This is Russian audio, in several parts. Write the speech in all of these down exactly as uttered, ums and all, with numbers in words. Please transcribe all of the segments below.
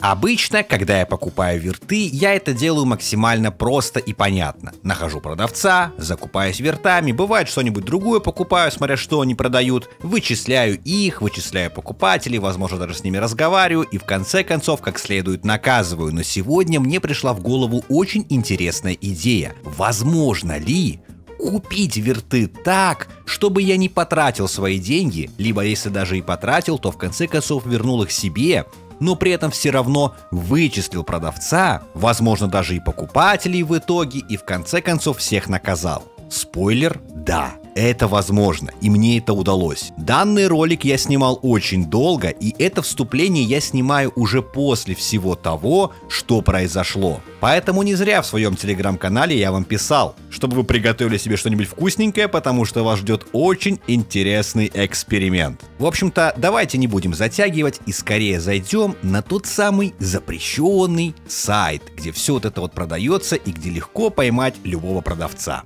Обычно, когда я покупаю верты, я это делаю максимально просто и понятно. Нахожу продавца, закупаюсь вертами, бывает что-нибудь другое покупаю, смотря что они продают, вычисляю их, вычисляю покупателей, возможно даже с ними разговариваю и в конце концов как следует наказываю. Но сегодня мне пришла в голову очень интересная идея. Возможно ли купить верты так, чтобы я не потратил свои деньги, либо если даже и потратил, то в конце концов вернул их себе, но при этом все равно вычислил продавца, возможно даже и покупателей в итоге, и в конце концов всех наказал. Спойлер, да, это возможно, и мне это удалось. Данный ролик я снимал очень долго, и это вступление я снимаю уже после всего того, что произошло. Поэтому не зря в своем телеграм-канале я вам писал, чтобы вы приготовили себе что-нибудь вкусненькое, потому что вас ждет очень интересный эксперимент. В общем-то, давайте не будем затягивать и скорее зайдем на тот самый запрещенный сайт, где все вот это вот продается и где легко поймать любого продавца.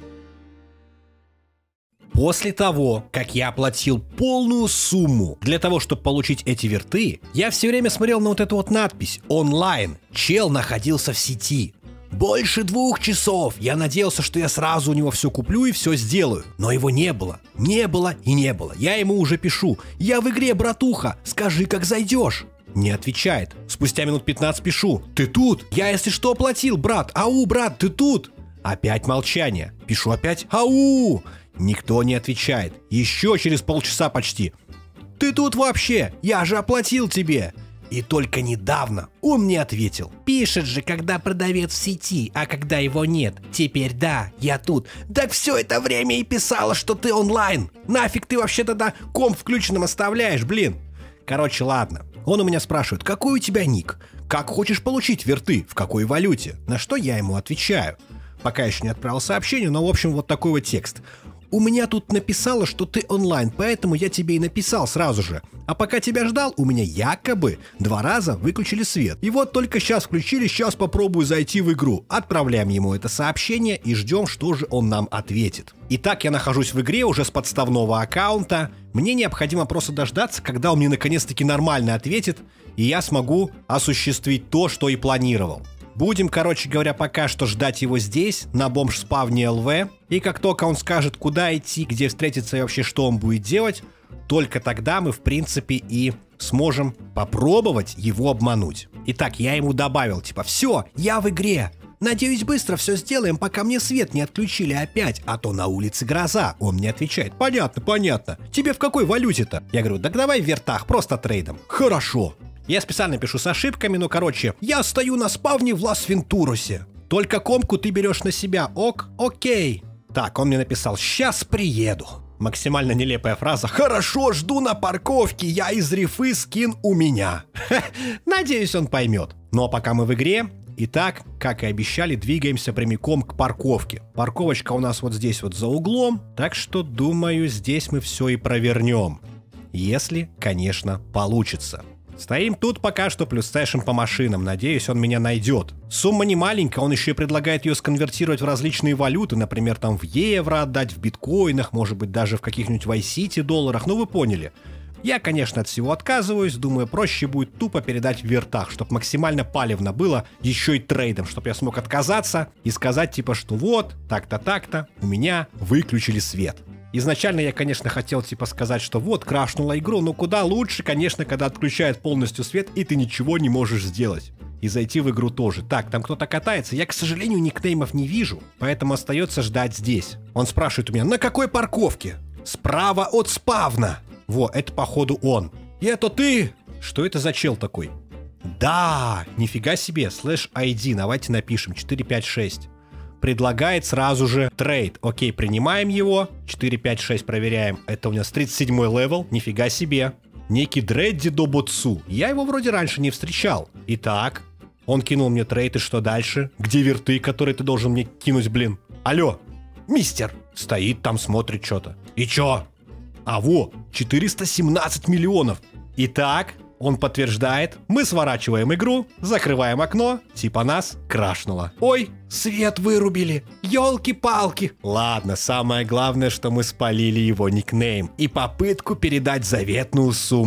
После того, как я оплатил полную сумму для того, чтобы получить эти верты, я все время смотрел на вот эту вот надпись «Онлайн». Чел находился в сети. Больше двух часов. Я надеялся, что я сразу у него все куплю и все сделаю. Но его не было. Не было и не было. Я ему уже пишу: «Я в игре, братуха, скажи, как зайдешь». Не отвечает. Спустя минут пятнадцать пишу: «Ты тут? Я, если что, оплатил, брат. Ау, брат, ты тут?» Опять молчание. Пишу опять: «Ау!» Никто не отвечает. Еще через полчаса почти: «Ты тут вообще? Я же оплатил тебе!» И только недавно он мне ответил: «Пишет же, когда продавец в сети, а когда его нет. Теперь да, я тут. Так все это время и писала, что ты онлайн. Нафиг ты вообще тогда комп включенным оставляешь, блин?» Короче, ладно. Он у меня спрашивает: «Какой у тебя ник? Как хочешь получить верты? В какой валюте?» На что я ему отвечаю. Пока еще не отправил сообщение, но в общем вот такой вот текст. «У меня тут написало, что ты онлайн, поэтому я тебе и написал сразу же. А пока тебя ждал, у меня якобы два раза выключили свет. И вот только сейчас включили, сейчас попробую зайти в игру». Отправляем ему это сообщение и ждем, что же он нам ответит. Итак, я нахожусь в игре уже с подставного аккаунта. Мне необходимо просто дождаться, когда он мне наконец-таки нормально ответит, и я смогу осуществить то, что и планировал. Будем, короче говоря, пока что ждать его здесь, на бомж-спавне ЛВ. И как только он скажет, куда идти, где встретиться и вообще что он будет делать, только тогда мы, в принципе, и сможем попробовать его обмануть. Итак, я ему добавил, типа: «Все, я в игре. Надеюсь, быстро все сделаем, пока мне свет не отключили опять, а то на улице гроза». Он мне отвечает: «Понятно, понятно. Тебе в какой валюте-то?» Я говорю: «Так давай в вертах, просто трейдом». «Хорошо». Я специально пишу с ошибками, но короче: «Я стою на спавне в Лас-Вентурусе. Только комку ты берешь на себя, ок? Окей». Так, он мне написал: «Сейчас приеду». Максимально нелепая фраза: «Хорошо, жду на парковке, я из рифы, скин у меня». Надеюсь, он поймет. Ну а пока мы в игре. Итак, как и обещали, двигаемся прямиком к парковке. Парковочка у нас вот здесь вот за углом, так что, думаю, здесь мы все и провернем. Если, конечно, получится. Стоим тут пока что, плюс сэшим по машинам. Надеюсь, он меня найдет. Сумма не маленькая, он еще и предлагает ее сконвертировать в различные валюты. Например, там в евро отдать, в биткоинах, может быть, даже в каких-нибудь Vice City долларах. Ну, вы поняли. Я, конечно, от всего отказываюсь. Думаю, проще будет тупо передать в вертах, чтобы максимально палевно было, еще и трейдом, чтобы я смог отказаться и сказать типа, что вот, так-то, так-то, у меня выключили свет. Изначально я, конечно, хотел типа сказать, что вот, крашнула игру, но куда лучше, конечно, когда отключает полностью свет, и ты ничего не можешь сделать. И зайти в игру тоже. Так, там кто-то катается, я, к сожалению, никнеймов не вижу, поэтому остается ждать здесь. Он спрашивает у меня: «На какой парковке?» «Справа от спавна». Во, это походу он. «И это ты?» Что это за чел такой? Да, нифига себе, слэш ай ди, давайте напишем, четыре пять шесть. Предлагает сразу же трейд. Окей, принимаем его. четыре пять шесть проверяем. Это у нас тридцать седьмой левел. Нифига себе. Некий Дредди Добуцу. Я его вроде раньше не встречал. Итак, он кинул мне трейд, и что дальше? Где верты, которые ты должен мне кинуть, блин? Алло, мистер. Стоит там, смотрит что-то. И чё? А во, четыреста семнадцать миллионов. Итак, он подтверждает, мы сворачиваем игру, закрываем окно, типа нас крашнуло. Ой, свет вырубили, елки-палки. Ладно, самое главное, что мы спалили его никнейм и попытку передать заветную сумму.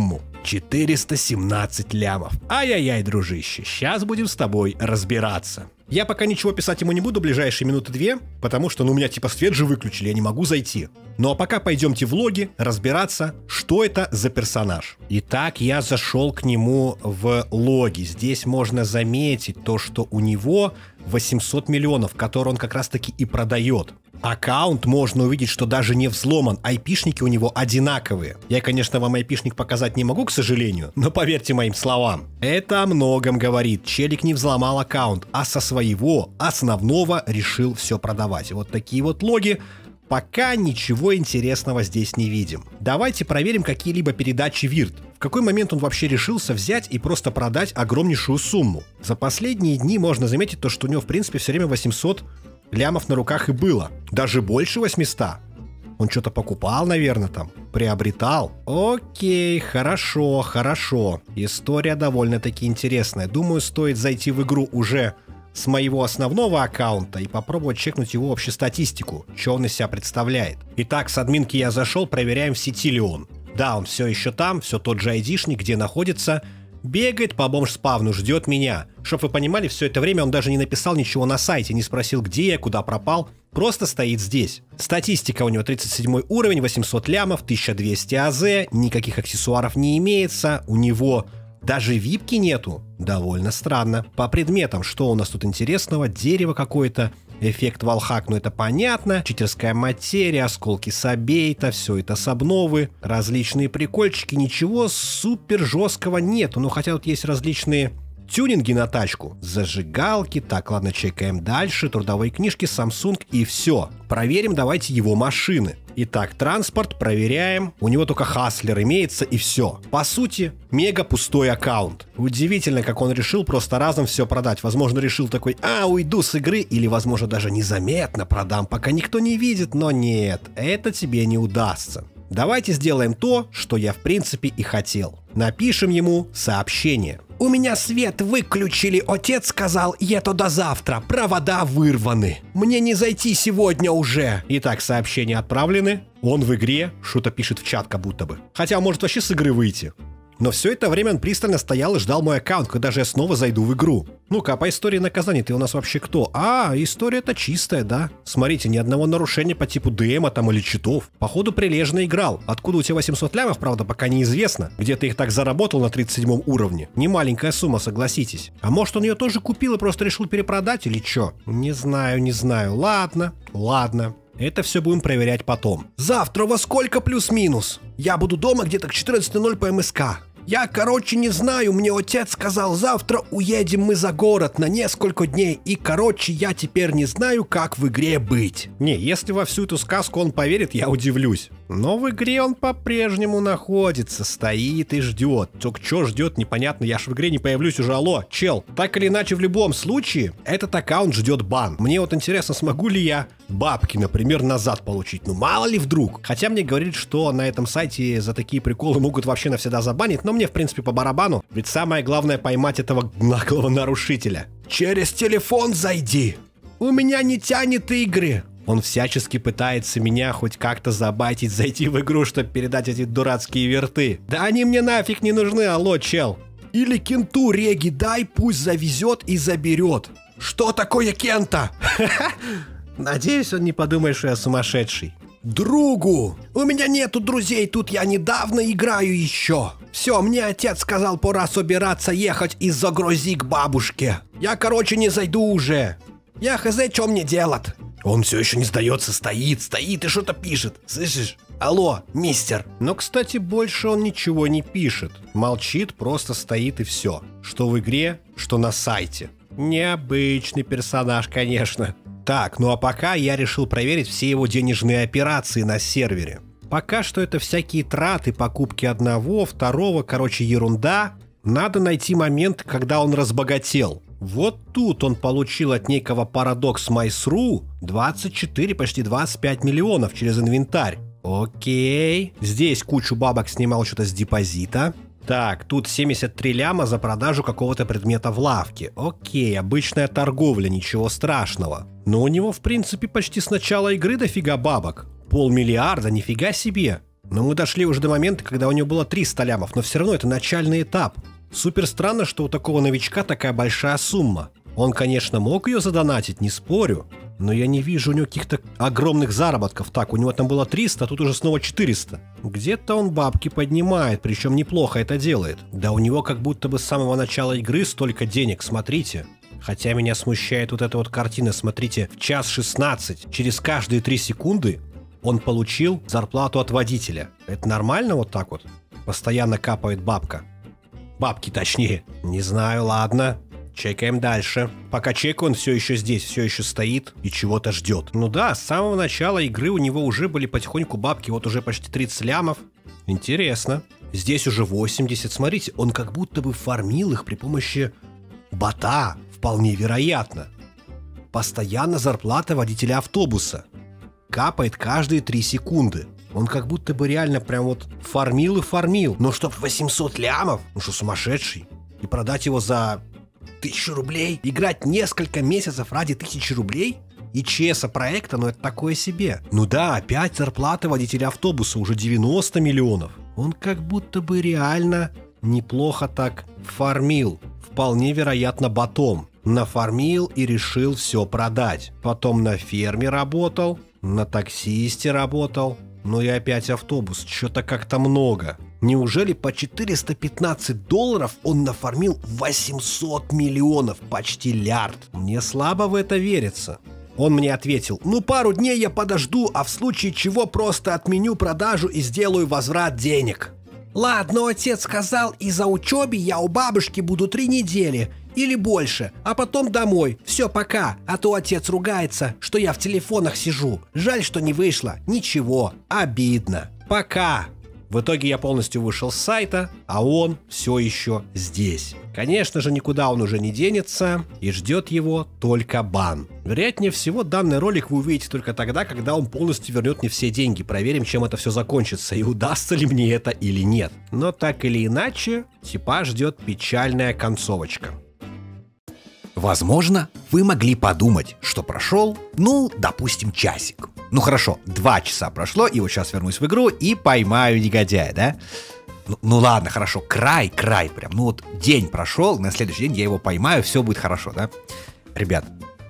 четыреста семнадцать лямов. Ай-яй-яй, дружище, сейчас будем с тобой разбираться. Я пока ничего писать ему не буду ближайшие минуты две, потому что ну, у меня типа свет же выключили, я не могу зайти. Ну а пока пойдемте в логи разбираться, что это за персонаж. Итак, я зашел к нему в логи. Здесь можно заметить то, что у него восемьсот миллионов, которые он как раз таки и продает. Аккаунт можно увидеть, что даже не взломан, айпишники у него одинаковые. Я, конечно, вам айпишник показать не могу, к сожалению, но поверьте моим словам, это о многом говорит. Челик не взломал аккаунт, а со своего основного решил все продавать. Вот такие вот логи. Пока ничего интересного здесь не видим. Давайте проверим какие-либо передачи Вирт. В какой момент он вообще решился взять и просто продать огромнейшую сумму? За последние дни можно заметить то, что у него в принципе все время восемьсот лямов на руках и было. Даже больше восьмисот. Он что-то покупал, наверное, там. Приобретал. Окей, хорошо, хорошо. История довольно-таки интересная. Думаю, стоит зайти в игру уже с моего основного аккаунта и попробовать чекнуть его общую статистику, что он из себя представляет. Итак, с админки я зашел, проверяем, в сети ли он. Да, он все еще там, все тот же айдишник, где находится. Бегает по бомж-спавну, ждет меня. Чтоб вы понимали, все это время он даже не написал ничего на сайте, не спросил, где я, куда пропал. Просто стоит здесь. Статистика у него тридцать седьмой уровень, восемьсот лямов, тысяча двести АЗ, никаких аксессуаров не имеется. У него даже випки нету. Довольно странно. По предметам, что у нас тут интересного? Дерево какое-то. Эффект валхак, ну это понятно. Читерская материя, осколки сабейта, все это с обновы. Различные прикольчики, ничего супер жесткого нету. Ну хотя вот есть различные тюнинги на тачку. Зажигалки. Так, ладно, чекаем дальше. Трудовые книжки, Samsung и все. Проверим давайте его машины. Итак, транспорт, проверяем. У него только Хаслер имеется и все. По сути, мега пустой аккаунт. Удивительно, как он решил просто разом все продать. Возможно, решил такой, а, уйду с игры, или, возможно, даже незаметно продам, пока никто не видит. Но нет, это тебе не удастся. Давайте сделаем то, что я в принципе и хотел. Напишем ему сообщение. У меня свет выключили, отец сказал, еду до завтра, провода вырваны. Мне не зайти сегодня уже. Итак, сообщения отправлены. Он в игре, что-то пишет в чат как будто бы. Хотя может вообще с игры выйти. Но все это время он пристально стоял и ждал мой аккаунт, когда же я снова зайду в игру. Ну-ка, по истории наказаний ты у нас вообще кто? А, история-то чистая, да? Смотрите, ни одного нарушения по типу ДМа там или читов. Походу прилежно играл. Откуда у тебя восемьсот лямов, правда, пока неизвестно. Где ты их так заработал на тридцать седьмом уровне? Не маленькая сумма, согласитесь. А может он ее тоже купил и просто решил перепродать или что? Не знаю, не знаю. Ладно, ладно. Это все будем проверять потом. Завтра во сколько плюс-минус? Я буду дома где-то к четырнадцати ноль по МСК. Я, короче, не знаю, мне отец сказал, завтра уедем мы за город на несколько дней, и, короче, я теперь не знаю, как в игре быть. Не, если во всю эту сказку он поверит, я удивлюсь. Но в игре он по-прежнему находится, стоит и ждет. Только что ждет, непонятно, я ж в игре не появлюсь уже, алло, чел. Так или иначе, в любом случае, этот аккаунт ждет бан. Мне вот интересно, смогу ли я бабки, например, назад получить. Ну, мало ли вдруг. Хотя мне говорят, что на этом сайте за такие приколы могут вообще навсегда забанить, но мне, в принципе, по барабану. Ведь самое главное поймать этого наглого нарушителя. Через телефон зайди. У меня не тянет игры. Он всячески пытается меня хоть как-то забайтить, зайти в игру, чтобы передать эти дурацкие верты. Да они мне нафиг не нужны, алло, чел. Или кенту реги дай, пусть завезет и заберет. Что такое кента? Надеюсь, он не подумает, что я сумасшедший. Другу! У меня нету друзей, тут я недавно играю еще. Все, мне отец сказал, пора собираться ехать и загрузи к бабушке. Я, короче, не зайду уже. Я хз, что мне делать? Он все еще не сдается, стоит, стоит и что-то пишет. Слышишь? Алло, мистер. Но, кстати, больше он ничего не пишет. Молчит, просто стоит и все. Что в игре, что на сайте. Необычный персонаж, конечно. Так, ну а пока я решил проверить все его денежные операции на сервере. Пока что это всякие траты, покупки одного, второго, короче, ерунда. Надо найти момент, когда он разбогател. Вот тут он получил от некого Paradox Mice.ru двадцать четыре, почти двадцать пять миллионов через инвентарь. Окей. Здесь кучу бабок снимал что-то с депозита. Так, тут семьдесят три ляма за продажу какого-то предмета в лавке. Окей, обычная торговля, ничего страшного. Но у него, в принципе, почти с начала игры дофига бабок. Полмиллиарда, нифига себе. Но мы дошли уже до момента, когда у него было триста лямов, но все равно это начальный этап. Супер странно, что у такого новичка такая большая сумма. Он, конечно, мог ее задонатить, не спорю, но я не вижу у него каких-то огромных заработков. Так, у него там было триста, а тут уже снова четыреста. Где-то он бабки поднимает, причем неплохо это делает. Да у него как будто бы с самого начала игры столько денег, смотрите. Хотя меня смущает вот эта вот картина, смотрите, в час шестнадцать, через каждые три секунды он получил зарплату от водителя. Это нормально вот так вот? Постоянно капает бабка. Бабки точнее. Не знаю, ладно. Чекаем дальше. Пока чекаю, он все еще здесь, все еще стоит и чего-то ждет. Ну да, с самого начала игры у него уже были потихоньку бабки, вот уже почти тридцать лямов. Интересно. Здесь уже восемьдесят. Смотрите, он как будто бы фармил их при помощи бота. Вполне вероятно. Постоянно зарплата водителя автобуса. Капает каждые три секунды. Он как будто бы реально прям вот фармил и фармил. Но чтоб восемьсот лямов? Ну что, сумасшедший? И продать его за тысячу рублей? Играть несколько месяцев ради тысячи рублей? И ЧСа проекта, ну это такое себе. Ну да, опять зарплата водителя автобуса, уже девяносто миллионов. Он как будто бы реально неплохо так фармил. Вполне вероятно ботом. Нафармил и решил все продать. Потом на ферме работал, на таксисте работал. Ну и опять автобус, что-то как-то много. Неужели по четыреста пятнадцать долларов он нафармил восемьсот миллионов, почти лярд? Мне слабо в это верится. Он мне ответил: ну пару дней я подожду, а в случае чего просто отменю продажу и сделаю возврат денег. Ладно, отец сказал, из-за учебы я у бабушки буду три недели или больше, а потом домой. Все, пока, а то отец ругается, что я в телефонах сижу. Жаль, что не вышло. Ничего, обидно. Пока. В итоге я полностью вышел с сайта, а он все еще здесь. Конечно же, никуда он уже не денется, и ждет его только бан. Вероятнее всего, данный ролик вы увидите только тогда, когда он полностью вернет мне все деньги. Проверим, чем это все закончится, и удастся ли мне это или нет. Но так или иначе, типа ждет печальная концовочка. Возможно, вы могли подумать, что прошел, ну, допустим, часик. Ну хорошо, два часа прошло, и вот сейчас вернусь в игру и поймаю негодяя, да? Ну, ну ладно, хорошо, край, край прям. Ну вот день прошел, на следующий день я его поймаю, все будет хорошо, да? Ребят,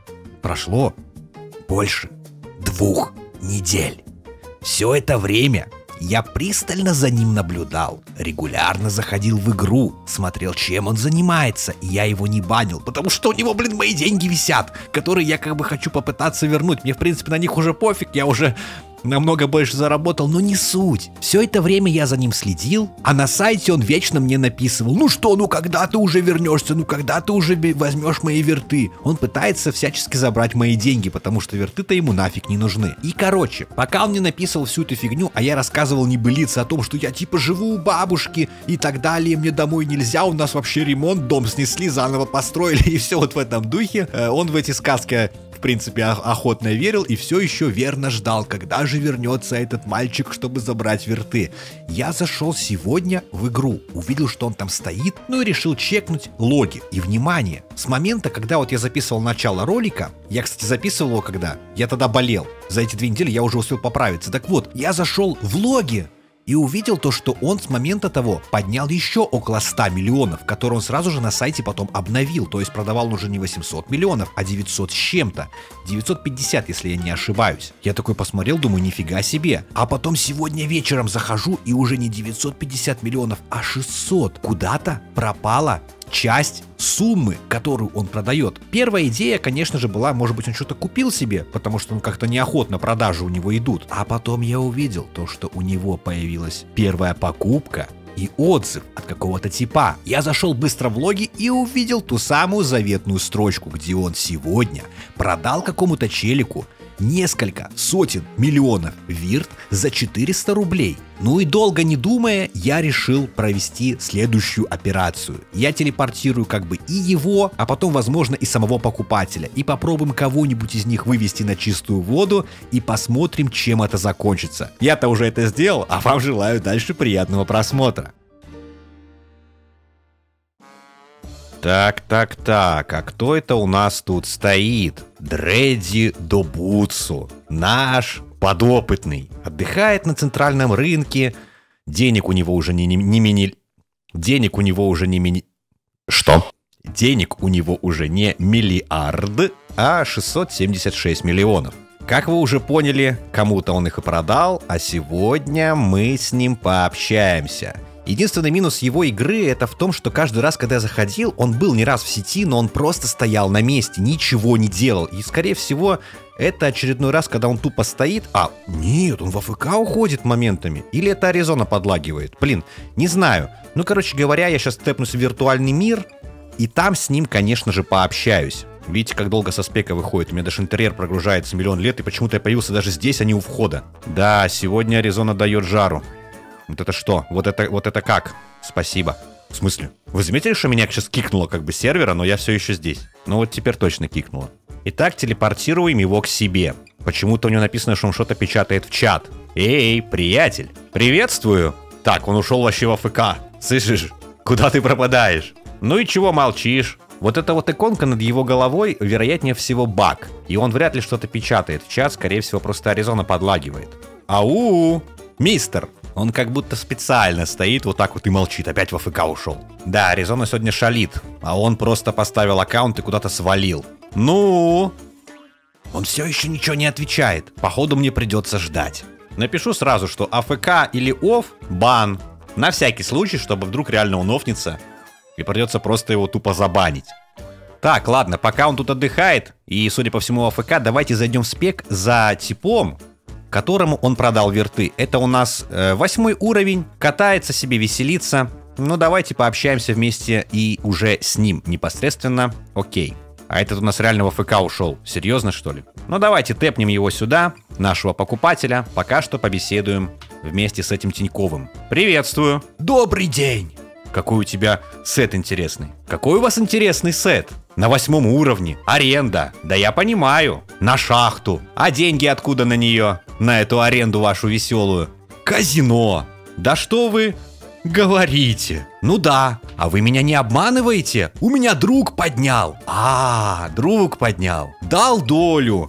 прошло больше двух недель. Все это время я пристально за ним наблюдал, регулярно заходил в игру, смотрел, чем он занимается, и я его не банил, потому что у него, блин, мои деньги висят, которые я как бы хочу попытаться вернуть. Мне, в принципе, на них уже пофиг, я уже намного больше заработал, но не суть. Все это время я за ним следил, а на сайте он вечно мне написывал: ну что, ну когда ты уже вернешься, ну когда ты уже возьмешь мои верты. Он пытается всячески забрать мои деньги, потому что верты-то ему нафиг не нужны. И короче, пока он мне написывал всю эту фигню, а я рассказывал небылицы о том, что я типа живу у бабушки и так далее, мне домой нельзя, у нас вообще ремонт, дом снесли, заново построили и все вот в этом духе, он в эти сказки в принципе охотно верил и все еще верно ждал, когда же вернется этот мальчик, чтобы забрать верты. Я зашел сегодня в игру, увидел, что он там стоит, ну и решил чекнуть логи. И внимание, с момента, когда вот я записывал начало ролика, я, кстати, записывал его когда? Я тогда болел. За эти две недели я уже успел поправиться. Так вот, я зашел в логи и увидел то, что он с момента того поднял еще около ста миллионов, которые он сразу же на сайте потом обновил. То есть продавал он уже не восемьсот миллионов, а девятьсот с чем-то. девятьсот пятьдесят, если я не ошибаюсь. Я такой посмотрел, думаю, нифига себе. А потом сегодня вечером захожу, и уже не девятьсот пятьдесят миллионов, а шестьсот. Куда-то пропала часть суммы, которую он продает. Первая идея, конечно же, была, может быть, он что-то купил себе, потому что он как-то неохотно продажи у него идут. А потом я увидел то, что у него появилась первая покупка и отзыв от какого-то типа. Я зашел быстро в логи и увидел ту самую заветную строчку, где он сегодня продал какому-то челику несколько сотен миллионов вирт за четыреста рублей. Ну и долго не думая, я решил провести следующую операцию. Я телепортирую как бы и его, а потом, возможно, и самого покупателя. И попробуем кого-нибудь из них вывести на чистую воду и посмотрим, чем это закончится. Я-то уже это сделал, а вам желаю дальше приятного просмотра. Так, так, так, а кто это у нас тут стоит? Дредди Добуцу, наш подопытный. Отдыхает на центральном рынке. Денег у него уже не, не, не мини... Денег у него уже не мини... Что? Денег у него уже не миллиард, а шестьсот семьдесят шесть миллионов. Как вы уже поняли, кому-то он их и продал, а сегодня мы с ним пообщаемся. Единственный минус его игры это в том, что каждый раз, когда я заходил, он был не раз в сети, но он просто стоял на месте, ничего не делал. И, скорее всего, это очередной раз, когда он тупо стоит. А, нет, он в АФК уходит моментами. Или это Аризона подлагивает. Блин, не знаю. Ну, короче говоря, я сейчас тэпнусь в виртуальный мир, и там с ним, конечно же, пообщаюсь. Видите, как долго со спека выходит. У меня даже интерьер прогружается миллион лет, и почему-то я появился даже здесь, а не у входа. Да, сегодня Аризона дает жару. Вот это что? Вот это, вот это как? Спасибо. В смысле? Вы заметили, что меня сейчас кикнуло как бы с сервера, но я все еще здесь? Ну вот теперь точно кикнуло. Итак, телепортируем его к себе. Почему-то у него написано, что он что-то печатает в чат. Эй, приятель, приветствую. Так, он ушел вообще в АФК. Слышишь, куда ты пропадаешь? Ну и чего молчишь? Вот эта вот иконка над его головой, вероятнее всего, баг. И он вряд ли что-то печатает в чат, скорее всего, просто Аризона подлагивает. Ау, мистер. Он как будто специально стоит вот так вот и молчит. Опять в АФК ушел. Да, Аризона сегодня шалит. А он просто поставил аккаунт и куда-то свалил. Ну? Он все еще ничего не отвечает. Походу мне придется ждать. Напишу сразу, что АФК или офф бан. На всякий случай, чтобы вдруг реально он офнется. И придется просто его тупо забанить. Так, ладно, пока он тут отдыхает. И, судя по всему, АФК, давайте зайдем в спек за типом, которому он продал верты. Это у нас э, восьмой уровень, катается себе, веселится. Ну, давайте пообщаемся вместе и уже с ним непосредственно. Окей. А этот у нас реально в АФК ушел. Серьезно, что ли? Ну, давайте тэпнем его сюда, нашего покупателя. Пока что побеседуем вместе с этим Тиньковым. Приветствую. Добрый день. Какой у тебя сет интересный. Какой у вас интересный сет? На восьмом уровне. Аренда. Да я понимаю. На шахту. А деньги откуда на нее? На эту аренду вашу веселую. Казино. Да что вы говорите? Ну да. А вы меня не обманываете? У меня друг поднял. А, друг поднял. Дал долю.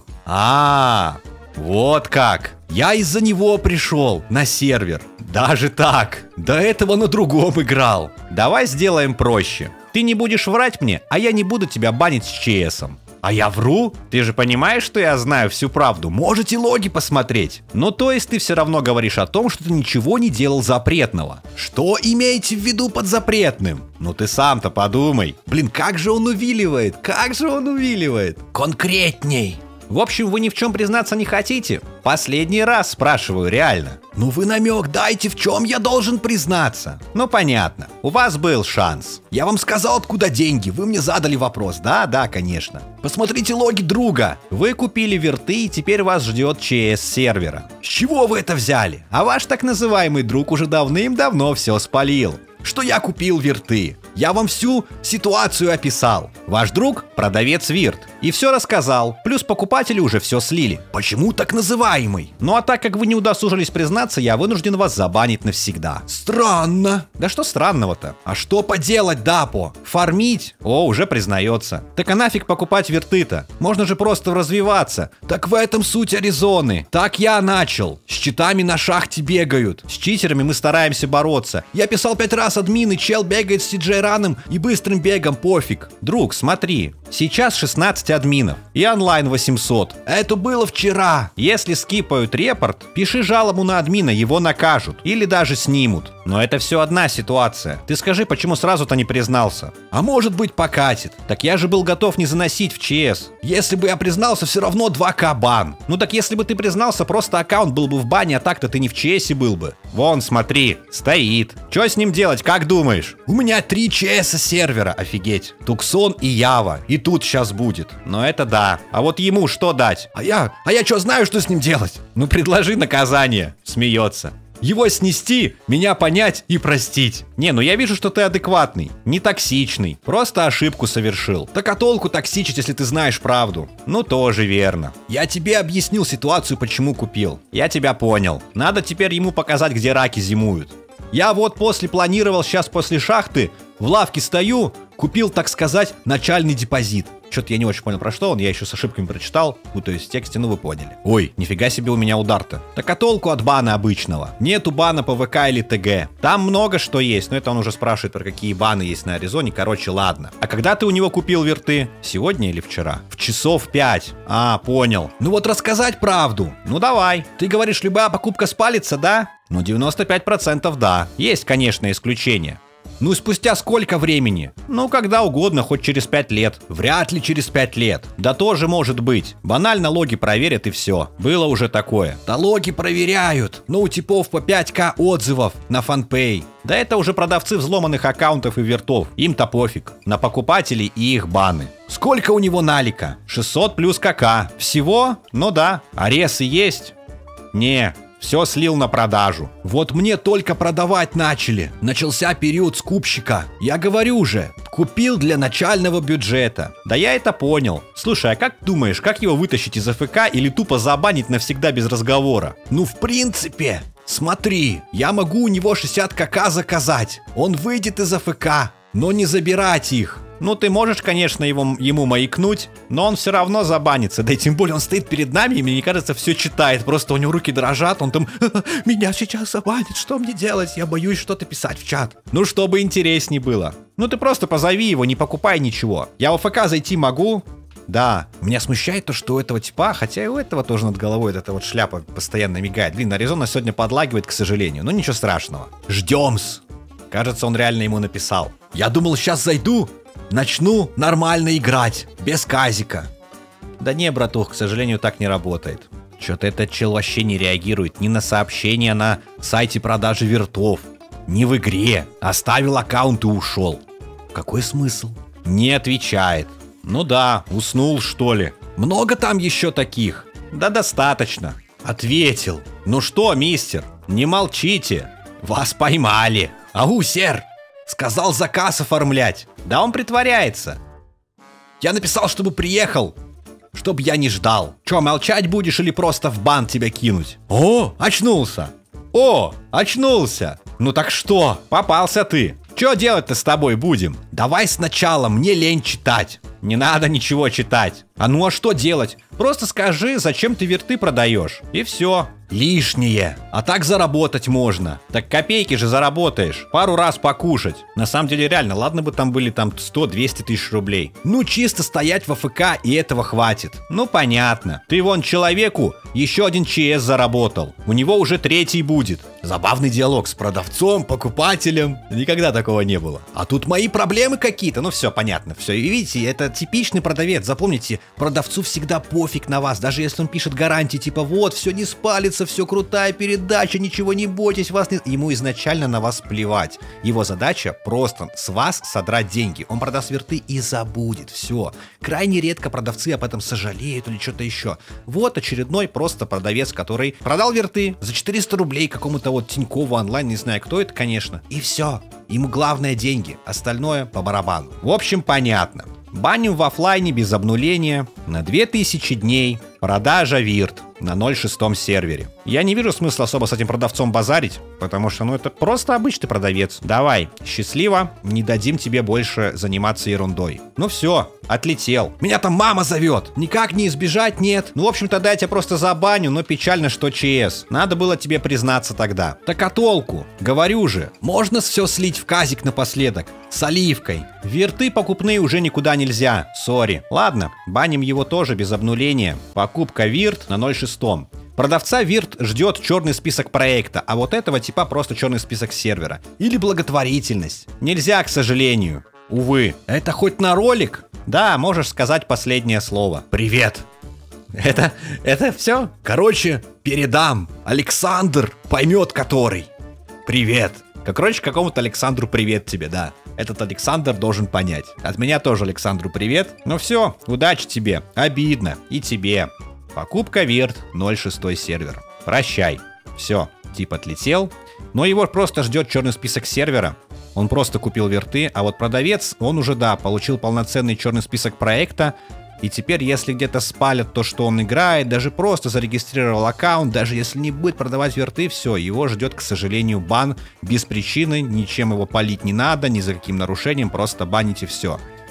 А, вот как. Я из-за него пришел на сервер. Даже так. До этого на другом играл. Давай сделаем проще. Ты не будешь врать мне, а я не буду тебя банить с ЧСом. А я вру? Ты же понимаешь, что я знаю всю правду? Можете логи посмотреть. Ну то есть ты все равно говоришь о том, что ты ничего не делал запретного. Что имеете в виду под запретным? Ну ты сам-то подумай. Блин, как же он увиливает? Как же он увиливает? Конкретней. В общем, вы ни в чем признаться не хотите? Последний раз спрашиваю, реально. Ну вы намек дайте, в чем я должен признаться. Ну понятно, у вас был шанс. Я вам сказал, откуда деньги, вы мне задали вопрос. Да, да, конечно. Посмотрите логи друга. Вы купили верты и теперь вас ждет ЧС сервера. С чего вы это взяли? А ваш так называемый друг уже давным-давно все спалил. Что я купил верты. Я вам всю ситуацию описал. Ваш друг – продавец вирт. И все рассказал. Плюс покупатели уже все слили. Почему так называемый? Ну а так как вы не удосужились признаться, я вынужден вас забанить навсегда. Странно. Да что странного-то? А что поделать, Дапо? Фармить? О, уже признается. Так а нафиг покупать верты-то? Можно же просто развиваться. Так в этом суть Аризоны. Так я начал. С читами на шахте бегают. С читерами мы стараемся бороться. Я писал пять раз админы, чел бегает с си джей раном и быстрым бегом, пофиг. Друг, смотри, сейчас шестнадцать админов и онлайн восемьсот. Это было вчера. Если скипают репорт, пиши жалобу на админа, его накажут. Или даже снимут. Но это все одна ситуация. Ты скажи, почему сразу-то не признался? А может быть покатит. Так я же был готов не заносить в ЧС. Если бы я признался, все равно два ка бан. Ну так если бы ты признался, просто аккаунт был бы в бане, а так-то ты не в ЧСе был бы. Вон, смотри, стоит. Что с ним делать, как думаешь? У меня три ЧСа сервера, офигеть. Туксон и Ява. И тут сейчас будет. Но это да. А вот ему что дать? А я, а я что знаю, что с ним делать? Ну предложи наказание. Смеется. Его снести, меня понять и простить. Не, ну я вижу, что ты адекватный, не токсичный, просто ошибку совершил. Так а толку токсичить, если ты знаешь правду? Ну тоже верно. Я тебе объяснил ситуацию, почему купил. Я тебя понял. Надо теперь ему показать, где раки зимуют. Я вот после планировал, сейчас после шахты, в лавке стою, купил, так сказать, начальный депозит. Что-то я не очень понял, про что он, я еще с ошибками прочитал, путаюсь в тексте, ну вы поняли. Ой, нифига себе у меня удар-то. Так а толку от бана обычного? Нету бана по ВК или ТГ. Там много что есть, но это он уже спрашивает, про какие баны есть на Аризоне, короче, ладно. А когда ты у него купил верты? Сегодня или вчера? В часов пять. А, понял. Ну вот рассказать правду. Ну давай. Ты говоришь, любая покупка спалится, да? Ну девяносто пять процентов да. Есть, конечно, исключения. Ну и спустя сколько времени? Ну, когда угодно, хоть через пять лет. Вряд ли через пять лет. Да тоже может быть. Банально логи проверят и все. Было уже такое. Да логи проверяют. Ну, у типов по пять тысяч отзывов на FanPay. Да это уже продавцы взломанных аккаунтов и вертов. Им-то пофиг. На покупателей и их баны. Сколько у него налика? шестьсот плюс КК. Всего? Ну да. Аресы есть? Не. Все слил на продажу. Вот мне только продавать начали. Начался период скупщика. Я говорю же, купил для начального бюджета. Да я это понял. Слушай, а как думаешь, как его вытащить из АФК или тупо забанить навсегда без разговора? Ну, в принципе, смотри, я могу у него шестьдесят КК заказать. Он выйдет из АФК, но не забирать их. Ну, ты можешь, конечно, его, ему маякнуть, но он все равно забанится. Да и тем более он стоит перед нами, и мне кажется, все читает. Просто у него руки дрожат, он там: меня сейчас забанят, что мне делать? Я боюсь что-то писать в чат. Ну, чтобы интересней было. Ну, ты просто позови его, не покупай ничего. Я в АФК зайти могу? Да. Меня смущает то, что у этого типа, хотя и у этого тоже над головой вот эта вот шляпа постоянно мигает. Блин, Аризона сегодня подлагивает, к сожалению. Но ничего страшного. Ждем-с. Кажется, он реально ему написал. Я думал, сейчас зайду, начну нормально играть, без казика. Да не, братух, к сожалению, так не работает. Что-то этот чел вообще не реагирует ни на сообщения на сайте продажи вертов, ни в игре. Оставил аккаунт и ушел. Какой смысл? Не отвечает. Ну да, уснул, что ли. Много там еще таких? Да достаточно. Ответил. Ну что, мистер, не молчите. Вас поймали. Ау, сэр. Сказал заказ оформлять. Да он притворяется. Я написал, чтобы приехал. Чтоб я не ждал. Че, молчать будешь или просто в бан тебя кинуть? О, очнулся. О, очнулся. Ну так что, попался ты. Че делать-то с тобой будем? Давай сначала, мне лень читать. Не надо ничего читать. А ну а что делать? Просто скажи, зачем ты верты продаешь. И все. Лишнее. А так заработать можно. Так копейки же заработаешь. Пару раз покушать. На самом деле реально, ладно бы там были там сто-двести тысяч рублей. Ну чисто стоять в АФК и этого хватит. Ну понятно. Ты вон человеку еще один ЧС заработал. У него уже третий будет. Забавный диалог с продавцом, покупателем. Никогда такого не было. А тут мои проблемы какие-то. Ну все понятно. Все. И видите, это типичный продавец. Запомните, продавцу всегда пофиг на вас. Даже если он пишет гарантии типа вот, все не спалится, все крутая передача, ничего не бойтесь, вас не... Ему изначально на вас плевать. Его задача просто с вас содрать деньги. Он продаст верты и забудет. Все. Крайне редко продавцы об этом сожалеют или что-то еще. Вот очередной просто продавец, который продал верты за четыреста рублей какому-то вот Тинькову онлайн, не знаю кто это, конечно. И все. Ему главное деньги, остальное по барабану. В общем, понятно. Баним в офлайне без обнуления на две тысячи дней. Продажа вирт на ноль шесть сервере. Я не вижу смысла особо с этим продавцом базарить, потому что, ну, это просто обычный продавец. Давай, счастливо, не дадим тебе больше заниматься ерундой. Ну все, отлетел. Меня там мама зовет. Никак не избежать, нет. Ну, в общем, тогда я тебя просто забаню, но печально, что ЧС. Надо было тебе признаться тогда. Так а толку? Говорю же, можно все слить в казик напоследок. С оливкой. Верты покупные уже никуда нельзя. Сори. Ладно, баним его тоже без обнуления. Покупка вирт на ноль шесть. Продавца вирт ждет черный список проекта, а вот этого типа просто черный список сервера. Или благотворительность. Нельзя, к сожалению. Увы. Это хоть на ролик? Да, можешь сказать последнее слово. Привет. Это, это все? Короче, передам. Александр поймет который. Привет. Короче, какому-то Александру привет тебе, да. Этот Александр должен понять. От меня тоже Александру привет. Ну все, удачи тебе. Обидно. И тебе. Покупка вирт ноль шесть сервер. Прощай. Все, тип отлетел. Но его просто ждет черный список сервера. Он просто купил верты, а вот продавец, он уже, да, получил полноценный черный список проекта. И теперь, если где-то спалят то, что он играет, даже просто зарегистрировал аккаунт, даже если не будет продавать верты, все, его ждет, к сожалению, бан без причины, ничем его палить не надо, ни за каким нарушением, просто баните все.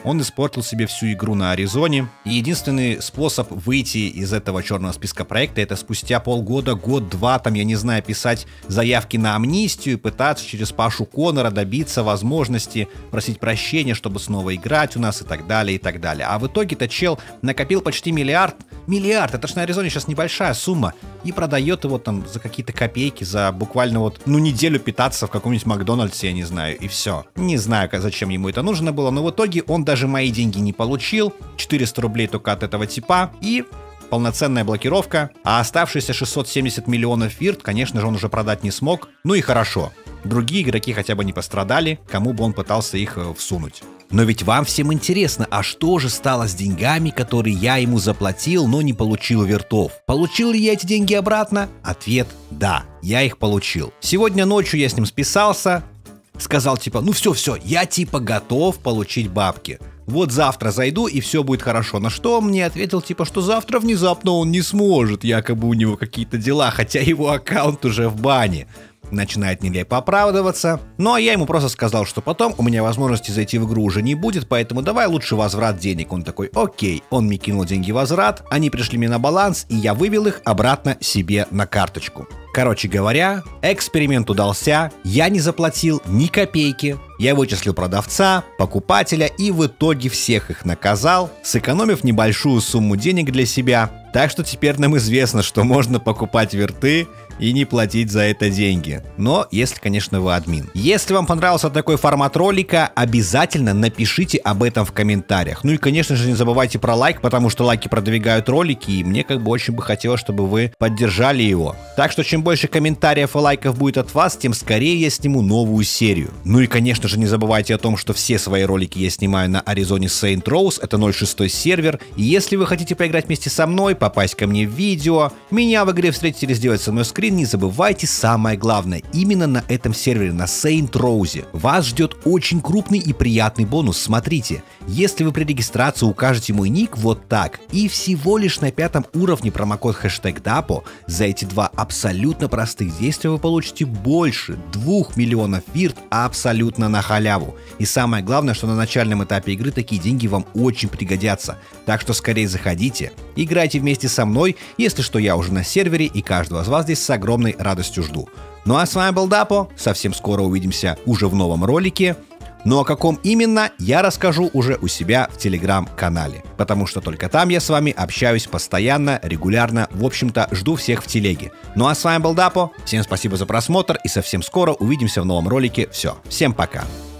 он испортил себе всю игру на Аризоне. И единственный способ выйти из этого черного списка проекта — это спустя полгода, год-два, там, я не знаю, писать заявки на амнистию, пытаться через Пашу Коннора добиться возможности просить прощения, чтобы снова играть у нас и так далее, и так далее. А в итоге-то чел накопил почти миллиард. Миллиард, это ж на Аризоне сейчас небольшая сумма. И продает его там за какие-то копейки, за буквально вот, ну, неделю питаться в каком-нибудь Макдональдсе, я не знаю, и все. Не знаю, зачем ему это нужно было, но в итоге он даже мои деньги не получил. четыреста рублей только от этого типа. И полноценная блокировка. А оставшиеся шестьсот семьдесят миллионов вирт, конечно же, он уже продать не смог. Ну и хорошо. Другие игроки хотя бы не пострадали, кому бы он пытался их всунуть. Но ведь вам всем интересно, а что же стало с деньгами, которые я ему заплатил, но не получил виртов? Получил ли я эти деньги обратно? Ответ – да, я их получил. Сегодня ночью я с ним списался, сказал типа, ну все-все, я типа готов получить бабки. Вот завтра зайду и все будет хорошо. На что он мне ответил типа, что завтра внезапно он не сможет, якобы у него какие-то дела, хотя его аккаунт уже в бане. Начинает нелепо оправдываться. Ну а я ему просто сказал, что потом у меня возможности зайти в игру уже не будет, поэтому давай лучше возврат денег. Он такой, окей. Он мне кинул деньги возврат, они пришли мне на баланс, и я вывел их обратно себе на карточку. Короче говоря, эксперимент удался, я не заплатил ни копейки, я вычислил продавца, покупателя и в итоге всех их наказал, сэкономив небольшую сумму денег для себя. Так что теперь нам известно, что можно покупать вирты и не платить за это деньги. Но если, конечно, вы админ. Если вам понравился такой формат ролика, обязательно напишите об этом в комментариях. Ну и, конечно же, не забывайте про лайк, потому что лайки продвигают ролики, и мне как бы очень бы хотелось, чтобы вы поддержали его. Так что чем больше комментариев и лайков будет от вас, тем скорее я сниму новую серию. Ну и, конечно же, не забывайте о том, что все свои ролики я снимаю на Arizona Saint Rose, это ноль шесть сервер. И если вы хотите поиграть вместе со мной, попасть ко мне в видео, меня в игре встретить или сделать со мной скрин, не забывайте самое главное. Именно на этом сервере, на Saint Rose, вас ждет очень крупный и приятный бонус. Смотрите, если вы при регистрации укажете мой ник вот так, и всего лишь на пятом уровне промокод хэштег дапо, за эти два абсолютно простых действия вы получите больше двух миллионов вирт абсолютно на халяву. И самое главное, что на начальном этапе игры такие деньги вам очень пригодятся. Так что скорее заходите, играйте вместе со мной, если что, я уже на сервере и каждого из вас здесь с огромной радостью жду. Ну а с вами был Дапо, совсем скоро увидимся уже в новом ролике. Но о каком именно, я расскажу уже у себя в телеграм-канале, потому что только там я с вами общаюсь постоянно, регулярно, в общем-то жду всех в телеге. Ну а с вами был Дапо, всем спасибо за просмотр и совсем скоро увидимся в новом ролике. Все, всем пока.